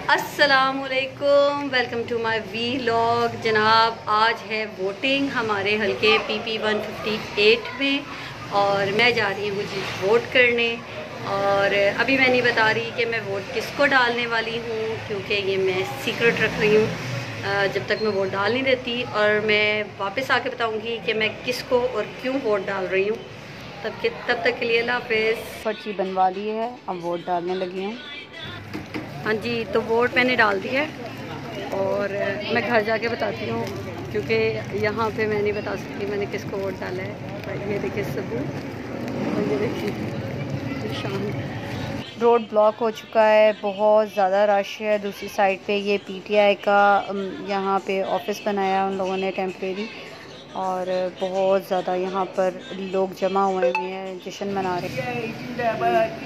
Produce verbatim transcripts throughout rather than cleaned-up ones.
अस्सलामुअलैकुम, welcome to my vlog. जनाब, आज है वोटिंग हमारे हल्के पीपी वन फिफ्टी एट में और मैं जा रही हूँ जी वोट करने। और अभी मैं नहीं बता रही कि मैं वोट किसको डालने वाली हूँ, क्योंकि ये मैं सीक्रेट रख रही हूँ जब तक मैं वोट डाल नहीं देती। और मैं वापस आके बताऊँगी कि मैं किसको और क्यों वोट डाल रही हूँ। तब के तब तक के लिए अल्लाह हाफ़िज़। पर्ची बनवा ली है, अब वोट डालने लगी हूँ। हाँ जी, तो वोट मैंने डाल दिया है और मैं घर जाके बताती हूँ, क्योंकि यहाँ पे मैं नहीं बता सकती मैंने किसको वोट डाला है। ये देखिए सबूत और ये देखिए निशान। रोड ब्लॉक हो चुका है, बहुत ज़्यादा रश है। दूसरी साइड पे ये पीटीआई का यहाँ पे ऑफिस बनाया उन लोगों ने टेम्परेरी, और बहुत ज़्यादा यहाँ पर लोग जमा हुए हुए हैं, जश्न मना रहे हैं।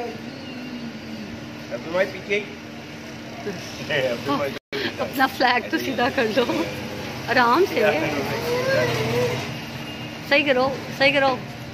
अपना फ्लैग तो सीधा कर लो, आराम से सही करो सही करो।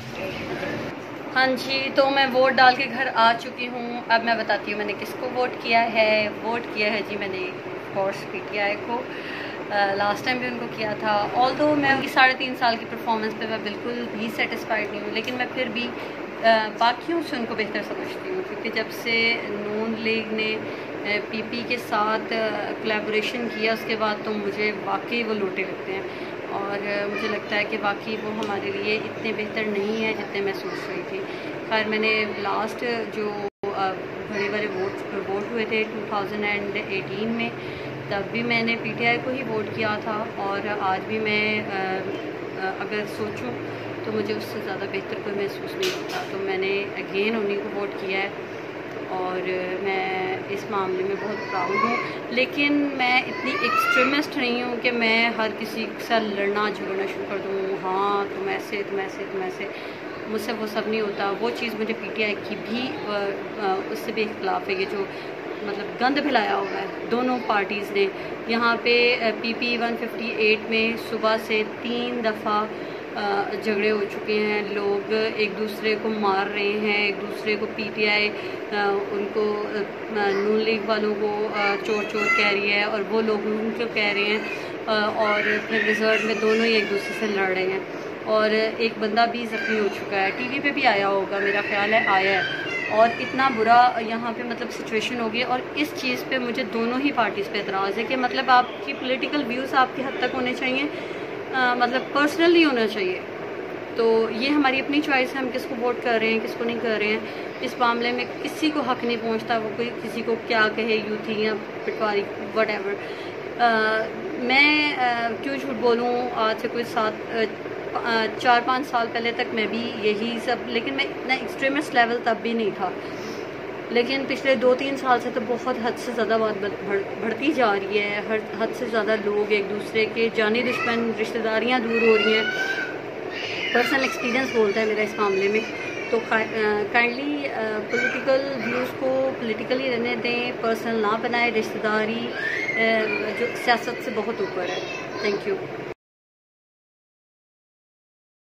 हाँ जी, तो मैं वोट डाल के घर आ चुकी हूँ। अब मैं बताती हूँ मैंने किसको वोट किया है। वोट किया है जी मैंने कोर्स पीटीआई को। लास्ट टाइम भी उनको किया था। ऑल्दो मैं उनकी साढ़े तीन साल की परफॉर्मेंस पे मैं बिल्कुल भी सेटिस्फाइड नहीं हूँ, लेकिन मैं फिर भी बाकियों से उनको बेहतर समझती हूँ, क्योंकि जब से नून लीग ने पीपी के साथ कोलैबोरेशन किया उसके बाद तो मुझे वाकई वो लोटे लगते हैं। और मुझे लगता है कि वाकई वो हमारे लिए इतने बेहतर नहीं है जितने मैं सोच रही थी। खैर, मैंने लास्ट जो बड़े बड़े वोट वोट हुए थे टू थाउजेंड एटीन में, तब भी मैंने पीटीआई को ही वोट किया था। और आज भी मैं अगर सोचूं तो मुझे उससे ज़्यादा बेहतर कोई महसूस नहीं होता, तो मैंने अगेन उन्हीं को वोट किया है। और मैं इस मामले में बहुत प्राउड हूँ, लेकिन मैं इतनी एक्सट्रीमिस्ट नहीं हूँ कि मैं हर किसी के साथ लड़ना झगड़ना शुरू कर दूँ। हाँ, तुम ऐसे तुम ऐसे तुम ऐसे, मुझसे वो सब नहीं होता। वो चीज़ मुझे पीटीआई की भी उससे भी इख्तलाफ है। ये जो मतलब गंद फैलाया हुआ है दोनों पार्टीज़ ने। यहाँ पे पीपी वन फिफ्टी एट में सुबह से तीन दफ़ा झगड़े हो चुके हैं। लोग एक दूसरे को मार रहे हैं, एक दूसरे को पीटीआई उनको नून लीग वालों को चोर चोर कह रही है और वो लोग उनको कह रहे हैं, और फिर रिजल्ट में दोनों ही एक दूसरे से लड़ रहे हैं। और एक बंदा भी ज़ख्मी हो चुका है, टीवी पे भी आया होगा, मेरा ख्याल है आया है। और इतना बुरा यहाँ पे मतलब सिचुएशन हो गई। और इस चीज़ पे मुझे दोनों ही पार्टीज़ पे एतराज़ है कि मतलब आपकी पॉलिटिकल व्यूज़ आपकी हद तक होने चाहिए, आ, मतलब पर्सनल नहीं होना चाहिए। तो ये हमारी अपनी चॉइस है, हम किसको वोट कर रहे हैं किसको नहीं कर रहे हैं। इस मामले में किसी को हक नहीं पहुंचता, वो कोई किसी को क्या कहे, यूथी या पिटवारी वट एवर। मैं आ, क्यों झूठ बोलूँ, आज से कोई सात चार पाँच साल पहले तक मैं भी यही सब, लेकिन मैं इतना एक्सट्रीमिस्ट लेवल तब भी नहीं था। लेकिन पिछले दो तीन साल से तो बहुत हद से ज़्यादा बात बढ़ती जा रही है। हर हद से ज़्यादा लोग एक दूसरे के जानी दुश्मन, रिश्तेदारियां दूर हो रही हैं। पर्सनल एक्सपीरियंस बोलता है मेरा इस मामले में। तो काइंडली पॉलिटिकल व्यूज़ को पॉलिटिकली रहने दें, पर्सनल ना बनाए। रिश्तेदारी जो सियासत से बहुत ऊपर है। Thank you.